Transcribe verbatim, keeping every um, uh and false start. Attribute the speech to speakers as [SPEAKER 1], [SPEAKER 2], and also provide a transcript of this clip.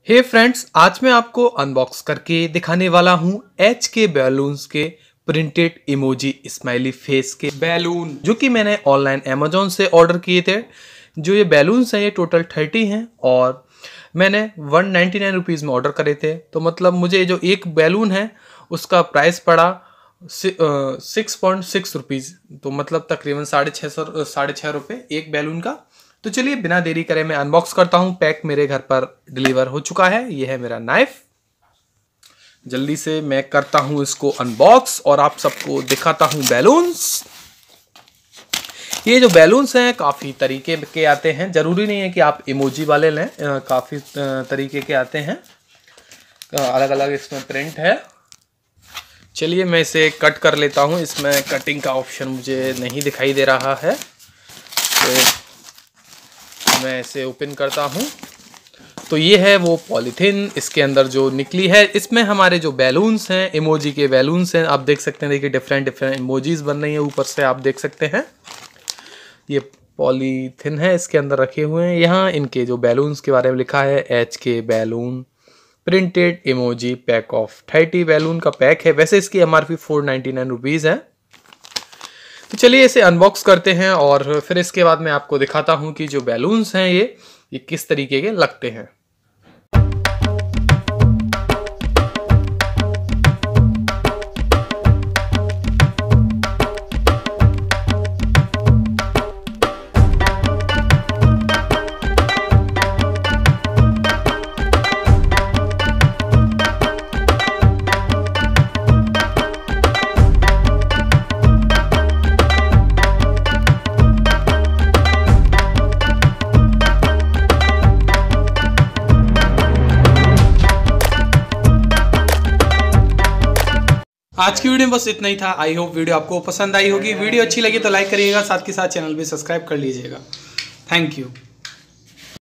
[SPEAKER 1] हे friends, आज मैं आपको अनबॉक्स करके दिखाने वाला हूं एच के बैलून्स के प्रिंटेड इमोजी स्माइली फेस के बैलून, जो कि मैंने ऑनलाइन अमेजोन से ऑर्डर किए थे। जो ये बैलून्स हैं ये टोटल थर्टी हैं और मैंने वन नाइन्टी नाइन रुपीज़ में ऑर्डर करे थे। तो मतलब मुझे जो एक बैलून है उसका प्राइस पड़ा सिक्स पॉइंट सिक्स रुपीज़, तो मतलब तकरीबन साढ़े छः सौ साढ़े छः रुपये एक बैलून का। तो चलिए बिना देरी करे मैं अनबॉक्स करता हूं। पैक मेरे घर पर डिलीवर हो चुका है। ये है मेरा नाइफ। जल्दी से मैं करता हूं इसको अनबॉक्स और आप सबको दिखाता हूं बैलून्स। ये जो बैलून्स हैं काफ़ी तरीके के आते हैं, ज़रूरी नहीं है कि आप इमोजी वाले लें, काफ़ी तरीके के आते हैं, अलग अलग इसमें प्रिंट है। चलिए मैं इसे कट कर लेता हूं। इसमें कटिंग का ऑप्शन मुझे नहीं दिखाई दे रहा है, तो मैं इसे ओपन करता हूं। तो ये है वो पॉलीथीन इसके अंदर जो निकली है। इसमें हमारे जो बैलून्स हैं, इमोजी के बैलून्स हैं, आप देख सकते हैं। देखिए डिफरेंट डिफरेंट इमोजीज बन रही हैं ऊपर से, आप देख सकते हैं। ये पॉलीथीन है, इसके अंदर रखे हुए हैं। यहाँ इनके जो बैलून्स के बारे में लिखा है, H K balloon printed emoji pack of thirty balloon का पैक है। वैसे इसकी M R P four ninety nine rupees है। तो चलिए इसे अनबॉक्स करते हैं और फिर इसके बाद मैं आपको दिखाता हूं कि जो बैलून्स हैं ये ये किस तरीके के लगते हैं। आज की वीडियो में बस इतना ही था। आई होप वीडियो आपको पसंद आई होगी। वीडियो अच्छी लगी तो लाइक करिएगा, साथ के साथ चैनल भी सब्सक्राइब कर लीजिएगा। Thank you.